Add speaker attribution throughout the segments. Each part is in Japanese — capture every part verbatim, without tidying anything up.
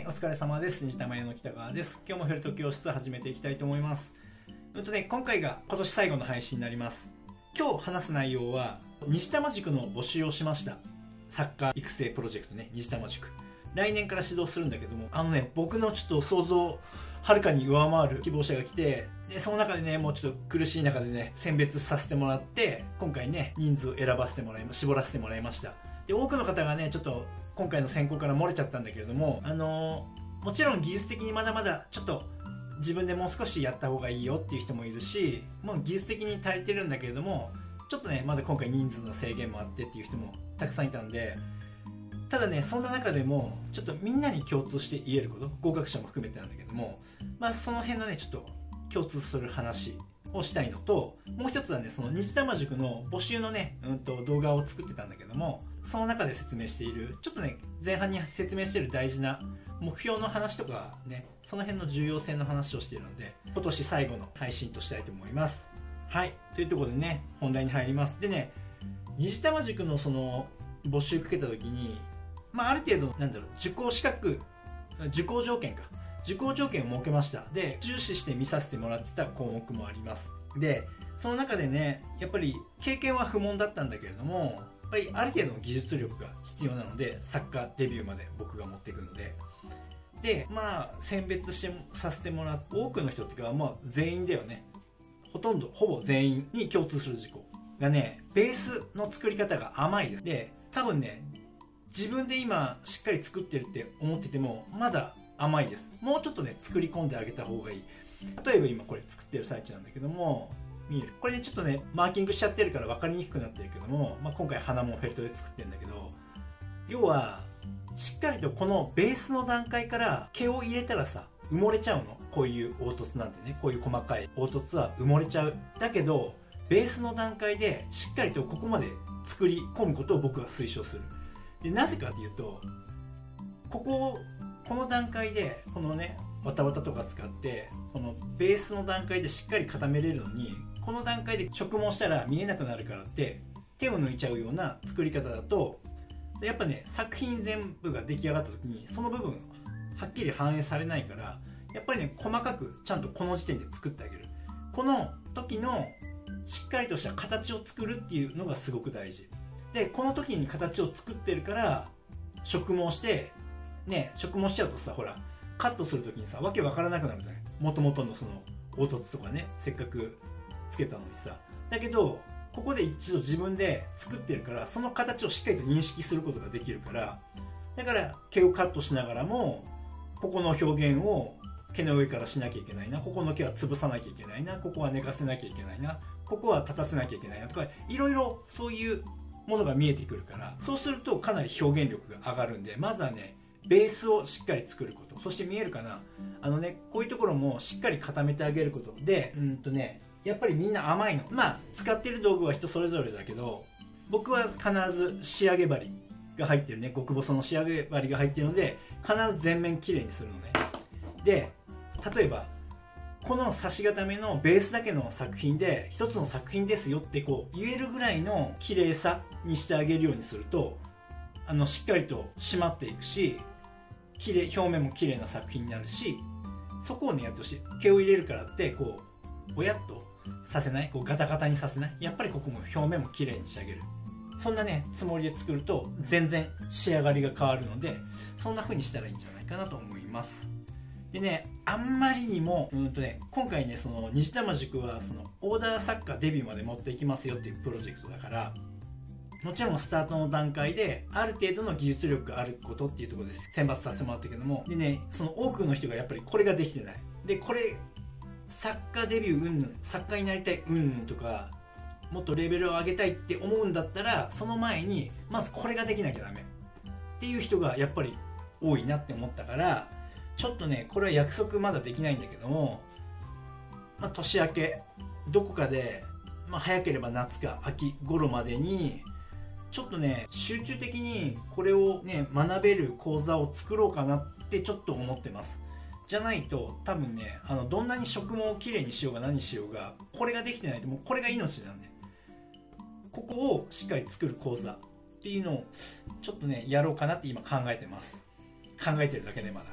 Speaker 1: 、お疲れ様です。西玉屋の北川です。今日もフェルト教室始めていきたいと思います。うんとね、今回が今年最後の配信になります。今日話す内容は、西玉塾の募集をしました。サッカー育成プロジェクトね、西玉塾。来年から指導するんだけども、あのね、僕のちょっと想像をはるかに上回る希望者が来て、で、その中でね、もうちょっと苦しい中でね、選別させてもらって、今回ね、人数を選ばせてもらいま、絞らせてもらいました。で、多くの方がね、ちょっと今回の選考から漏れちゃったんだけれども、あのー、もちろん技術的にまだまだちょっと自分でもう少しやった方がいいよっていう人もいるし、もう技術的に足りてるんだけれども、ちょっとね、まだ今回人数の制限もあってっていう人もたくさんいたんで、ただね、そんな中でもちょっとみんなに共通して言えること、合格者も含めてなんだけども、まあその辺のね、ちょっと共通する話をしたいのと、もう一つはね、その西玉塾の募集のね、うんと動画を作ってたんだけども、その中で説明している、ちょっとね、前半に説明している大事な目標の話とかね、その辺の重要性の話をしているので、今年最後の配信としたいと思います。はい、というところでね、本題に入ります。でね、西玉塾のその募集かけた時に、まあある程度、なんだろう、受講資格、受講条件か。受講条件を設けました。で、重視して見させてもらってた項目もあります。で、その中でね、やっぱり経験は不問だったんだけれども、やっぱりある程度の技術力が必要なので、サッカーデビューまで僕が持っていくので。で、まあ、選別してさせてもらって、多くの人っていうか、まあ、全員ではね、ほとんど、ほぼ全員に共通する事項がね、ベースの作り方が甘いです。で、多分ね、自分で今しっかり作ってるって思ってても、まだ甘いです。もうちょっとね、作り込んであげた方がいい。例えば今これ作ってる最中なんだけども、見える。これね、ちょっとね、マーキングしちゃってるから分かりにくくなってるけども、まあ、今回花もフェルトで作ってるんだけど、要は、しっかりとこのベースの段階から毛を入れたらさ、埋もれちゃうの。こういう凹凸なんてね、こういう細かい凹凸は埋もれちゃう。だけど、ベースの段階でしっかりとここまで作り込むことを僕は推奨する。で、なぜかっていうと、ここを、この段階で、このね、わたわたとか使って、このベースの段階でしっかり固めれるのに、この段階で植毛したら見えなくなるからって、手を抜いちゃうような作り方だと、やっぱね、作品全部が出来上がった時に、その部分、はっきり反映されないから、やっぱりね、細かくちゃんとこの時点で作ってあげる。この時のしっかりとした形を作るっていうのがすごく大事。で、この時に形を作ってるから、植毛して、ね、植毛しちゃうとさ、ほら、カットする時にさ、わけわからなくなるじゃない。もともとのその凹凸とかね、せっかくつけたのにさ。だけど、ここで一度自分で作ってるから、その形をしっかりと認識することができるから、だから毛をカットしながらも、ここの表現を毛の上からしなきゃいけないな、ここの毛は潰さなきゃいけないな、ここは寝かせなきゃいけないな、ここは立たせなきゃいけないなとか、いろいろそういうものが見えてくるから、そうするとかなり表現力が上がるんで、まずはね、ベースをしっかり作ること。そして見えるかな、あのね、こういうところもしっかり固めてあげることで、うんとね、やっぱりみんな甘いの。まあ、使ってる道具は人それぞれだけど、僕は必ず仕上げ針が入ってるね、極細の仕上げ針が入ってるので、必ず全面きれいにするのね。で、例えば、この差し固めのベースだけの作品で、一つの作品ですよってこう言えるぐらいの綺麗さにしてあげるようにすると、あの、しっかりと締まっていくし、綺麗、表面も綺麗な作品になるし、そこをね、やってほしい。毛を入れるからって、こう、ぼやっとさせない、こうガタガタにさせない。やっぱりここも表面も綺麗にしてあげる。そんなね、つもりで作ると、全然仕上がりが変わるので、そんな風にしたらいいんじゃないかなと思います。でね、あんまりにも、うんとね、今回ね、その西玉塾は、そのオーダーサッカーデビューまで持っていきますよっていうプロジェクトだから、もちろんスタートの段階である程度の技術力があることっていうところで選抜させてもらったけども、でね、その多くの人がやっぱりこれができてない。で、これ、サッカーデビューうんぬん、サッカーになりたいうんぬんとか、もっとレベルを上げたいって思うんだったら、その前にまずこれができなきゃダメっていう人がやっぱり多いなって思ったから、ちょっとね、これは約束まだできないんだけども、まあ、年明けどこかで、まあ、早ければ夏か秋頃までにちょっとね、集中的にこれをね、学べる講座を作ろうかなってちょっと思ってます。じゃないと多分ね、あのどんなに植毛をきれいにしようが何しようが、これができてないともうこれが命なんで、ここをしっかり作る講座っていうのをちょっとね、やろうかなって今考えてます。考えてるだけでまだ。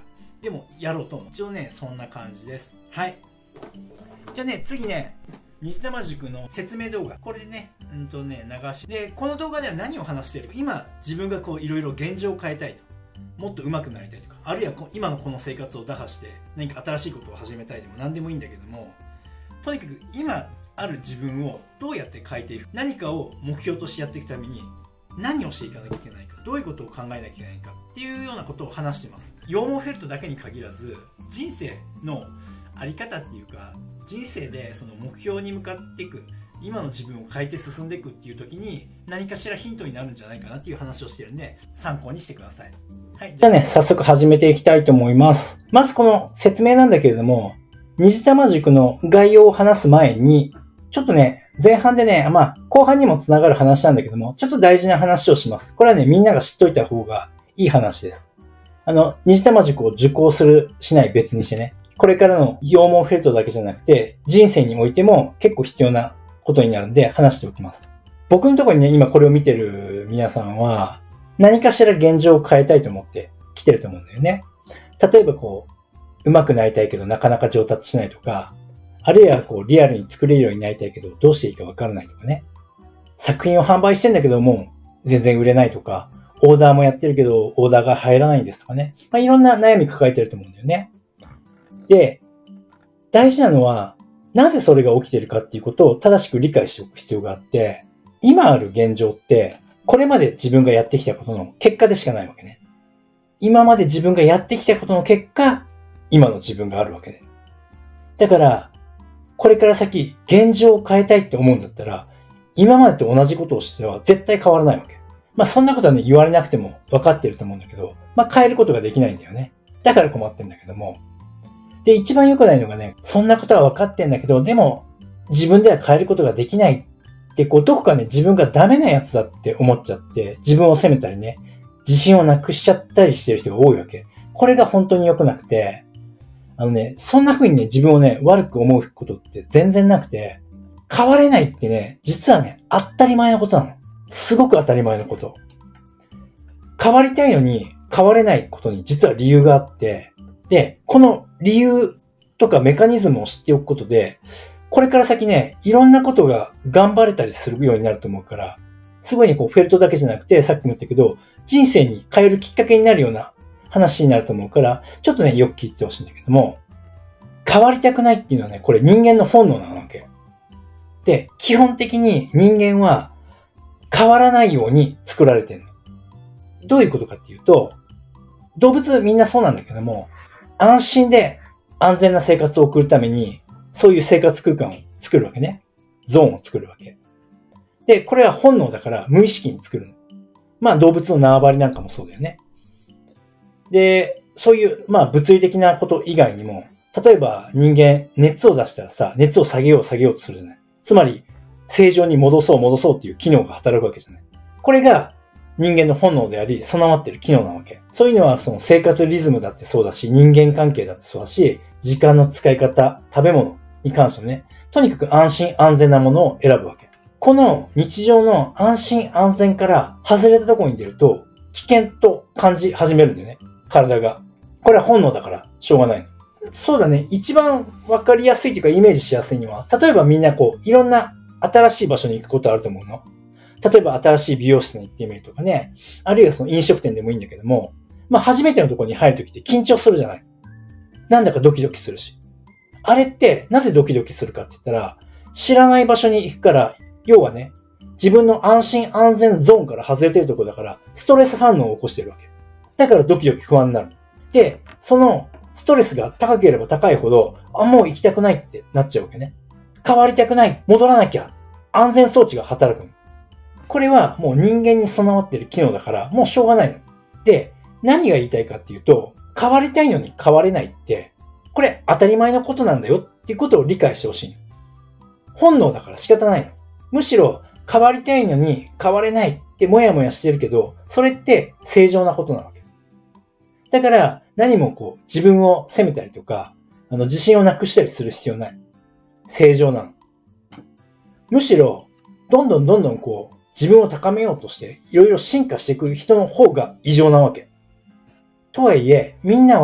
Speaker 1: でもやろうと思う。一応ね、そんな感じです。はい。じゃあね、次ね、西玉塾の説明動画。これでね、うんとね、流し。で、この動画では何を話しているか。今、自分がこう、いろいろ現状を変えたいと。もっと上手くなりたいとか。あるいは今のこの生活を打破して、何か新しいことを始めたいでも何でもいいんだけども、とにかく今ある自分をどうやって変えていく。何かを目標としてやっていくために、何をしていかなきゃいけないか。どういうことを考えなきゃいけないか。っていうようなことを話しています。羊毛フェルトだけに限らず、人生のあり方っていうか、人生でその目標に向かっていく、今の自分を変えて進んでいくっていう時に何かしらヒントになるんじゃないかなっていう話をしてるんで、参考にしてください。はい、じゃあね、早速始めていきたいと思います。まずこの説明なんだけれども、虹玉塾の概要を話す前に、ちょっとね、前半でね、まあ後半にもつながる話なんだけども、ちょっと大事な話をします。これはね、みんなが知っといた方がいい話です。あの、虹玉塾を受講する、しない別にしてね、これからの羊毛フェルトだけじゃなくて、人生においても結構必要なことになるんで話しておきます。僕のところにね、今これを見てる皆さんは、何かしら現状を変えたいと思って来てると思うんだよね。例えばこう、上手くなりたいけどなかなか上達しないとか、あるいはこう、リアルに作れるようになりたいけど、どうしていいかわからないとかね。作品を販売してんだけども、全然売れないとか、オーダーもやってるけど、オーダーが入らないんですとかね。まあ、いろんな悩み抱えてると思うんだよね。で、大事なのは、なぜそれが起きているかっていうことを正しく理解しておく必要があって、今ある現状って、これまで自分がやってきたことの結果でしかないわけね。今まで自分がやってきたことの結果、今の自分があるわけで。だから、これから先、現状を変えたいって思うんだったら、今までと同じことをしては絶対変わらないわけ。まあそんなことはね、言われなくても分かってると思うんだけど、まあ変えることができないんだよね。だから困ってんだけども。で、一番良くないのがね、そんなことは分かってんだけど、でも自分では変えることができないって、こう、どこかね、自分がダメなやつだって思っちゃって、自分を責めたりね、自信をなくしちゃったりしてる人が多いわけ。これが本当に良くなくて、あのね、そんな風にね、自分をね、悪く思うことって全然なくて、変われないってね、実はね、当たり前のことなの。すごく当たり前のこと。変わりたいのに変われないことに実は理由があって、で、この理由とかメカニズムを知っておくことで、これから先ね、いろんなことが頑張れたりするようになると思うから、すごいね、こう、フェルトだけじゃなくて、さっきも言ったけど、人生に変えるきっかけになるような話になると思うから、ちょっとね、よく聞いてほしいんだけども、変わりたくないっていうのはね、これ人間の本能なわけ。で、基本的に人間は変わらないように作られてるの。どういうことかっていうと、動物みんなそうなんだけども、安心で安全な生活を送るために、そういう生活空間を作るわけね。ゾーンを作るわけ。で、これは本能だから無意識に作るの。まあ動物の縄張りなんかもそうだよね。で、そういう、まあ物理的なこと以外にも、例えば人間熱を出したらさ、熱を下げよう下げようとするじゃない。つまり、正常に戻そう戻そうっていう機能が働くわけじゃない。これが人間の本能であり、備わっている機能なわけ。そういうのはその生活リズムだってそうだし、人間関係だってそうだし、時間の使い方、食べ物に関してもね、とにかく安心安全なものを選ぶわけ。この日常の安心安全から外れたところに出ると、危険と感じ始めるんだよね。体が。これは本能だからしょうがないの。そうだね。一番わかりやすいというかイメージしやすいのは、例えばみんなこう、いろんな新しい場所に行くことあると思うの。例えば新しい美容室に行ってみるとかね。あるいはその飲食店でもいいんだけども、まあ初めてのところに入るときって緊張するじゃない。なんだかドキドキするし。あれってなぜドキドキするかって言ったら、知らない場所に行くから、要はね、自分の安心安全ゾーンから外れてるところだから、ストレス反応を起こしてるわけ。だからドキドキ不安になる。で、そのストレスが高ければ高いほど、あ、もう行きたくないってなっちゃうわけね。変わりたくない。戻らなきゃ。安全装置が働くの。これはもう人間に備わっている機能だから、もうしょうがないの。で、何が言いたいかっていうと、変わりたいのに変われないって、これ当たり前のことなんだよっていうことを理解してほしいの。本能だから仕方ないの。むしろ変わりたいのに変われないってもやもやしてるけど、それって正常なことなわけ。だから何もこう自分を責めたりとか、あの自信をなくしたりする必要ない。正常なの。むしろどんどんどんどんこう自分を高めようとしていろいろ進化していく人の方が異常なわけ。とはいえみんなは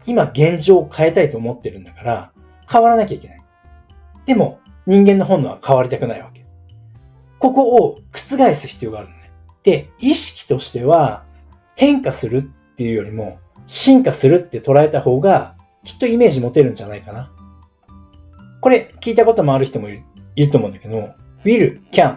Speaker 2: 今現状を変えたいと思ってるんだから、変わらなきゃいけない。でも、人間の本能は変わりたくないわけ。ここを覆す必要があるのね。で、意識としては、変化するっていうよりも、進化するって捉えた方が、きっとイメージ持てるんじゃないかな。これ、聞いたこともある人もいる、いると思うんだけど、will, can,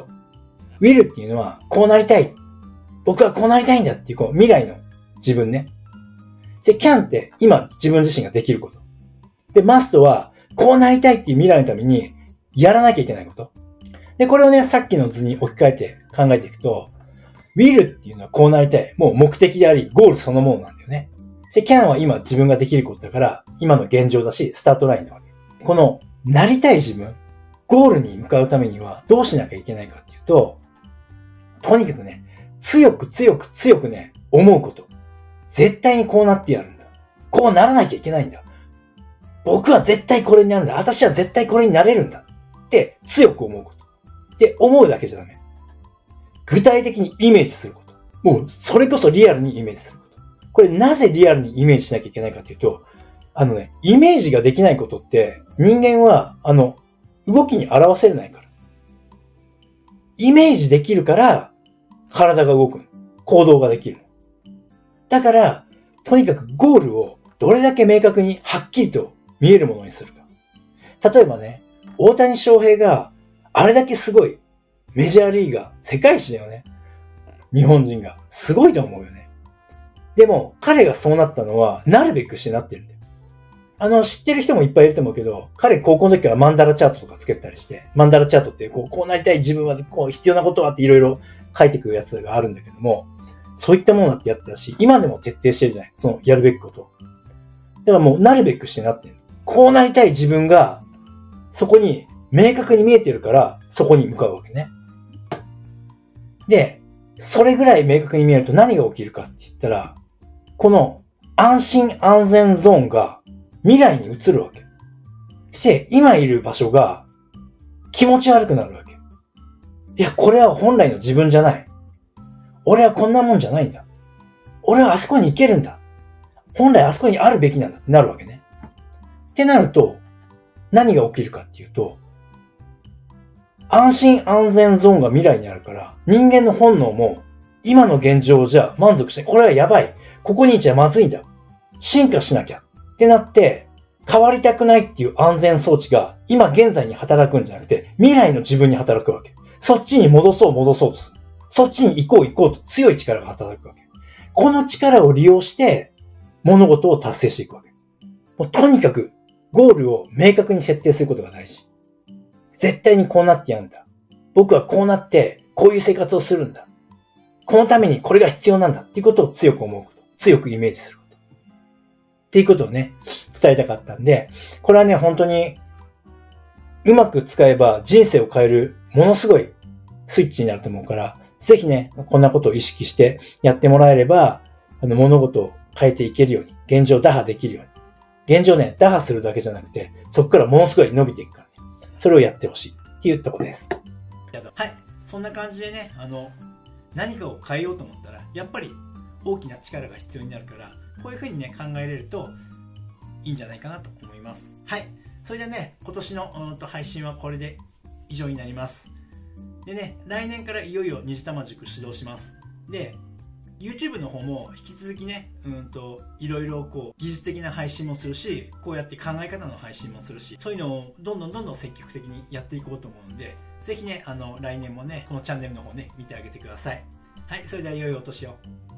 Speaker 2: must。will っていうのは、こうなりたい。僕はこうなりたいんだっていう、こう、未来の自分ね。で、can って今自分自身ができること。で、must は、こうなりたいっていう未来のために、やらなきゃいけないこと。で、これをね、さっきの図に置き換えて考えていくと、will っていうのはこうなりたい。もう目的であり、ゴールそのものなんだよね。で、can は今自分ができることだから、今の現状だし、スタートラインなわけ。この、なりたい自分、ゴールに向かうためにはどうしなきゃいけないかっていうと、とにかくね、強く強く強くね、思うこと。絶対にこうなってやるんだ。こうならなきゃいけないんだ。僕は絶対これになるんだ。私は絶対これになれるんだ。って強く思うこと。で、思うだけじゃダメ。具体的にイメージすること。もう、それこそリアルにイメージすること。これなぜリアルにイメージしなきゃいけないかというと、あのね、イメージができないことって人間は、あの、動きに表せれないから。イメージできるから、体が動くの。行動ができるの。だから、とにかくゴールをどれだけ明確にはっきりと見えるものにするか。例えばね、大谷翔平があれだけすごいメジャーリーガー、世界一だよね。日本人が。すごいと思うよね。でも、彼がそうなったのは、なるべくしてなってるんだよ。あの、知ってる人もいっぱいいると思うけど、彼高校の時からマンダラチャートとかつけてたりして、マンダラチャートってこう、こうなりたい自分は、こう、必要なことはっていろいろ書いてくるやつがあるんだけども、そういったものだってやってたし、今でも徹底してるじゃない。その、やるべきこと。だからもう、なるべくしてなってる。こうなりたい自分が、そこに明確に見えてるから、そこに向かうわけね。で、それぐらい明確に見えると何が起きるかって言ったら、この安心安全ゾーンが未来に移るわけ。して、今いる場所が気持ち悪くなるわけ。いや、これは本来の自分じゃない。俺はこんなもんじゃないんだ。俺はあそこに行けるんだ。本来あそこにあるべきなんだってなるわけね。ってなると、何が起きるかっていうと、安心安全ゾーンが未来にあるから、人間の本能も今の現状じゃ満足して、これはやばい。ここにいちゃまずいんだ。進化しなきゃってなって、変わりたくないっていう安全装置が今現在に働くんじゃなくて、未来の自分に働くわけ。そっちに戻そう戻そうとする。そっちに行こう行こうと強い力が働くわけ。この力を利用して物事を達成していくわけ。もうとにかくゴールを明確に設定することが大事。絶対にこうなってやるんだ。僕はこうなってこういう生活をするんだ。このためにこれが必要なんだっていうことを強く思うこと。強くイメージすること。っていうことをね、伝えたかったんで、これはね、本当にうまく使えば人生を変えるものすごいスイッチになると思うから、ぜひね、こんなことを意識してやってもらえれば、あの物事を変えていけるように、現状を打破できるように。現状ね、打破するだけじゃなくて、そこからものすごい伸びていくからね。それをやってほしいっていうところです。
Speaker 1: はい、そんな感じでね、あの、何かを変えようと思ったら、やっぱり大きな力が必要になるから、こういうふうにね、考えれるといいんじゃないかなと思います。はい、それでね、今年のうんと配信はこれで以上になります。でね、来年からいよいよ虹玉塾指導します。で、YouTube の方も引き続きね、うんといろいろこう技術的な配信もするし、こうやって考え方の配信もするし、そういうのをどんどんどんどん積極的にやっていこうと思うので、ぜひね、あの来年もね、このチャンネルの方ね、見てあげてください。はい、それでは良いお年を。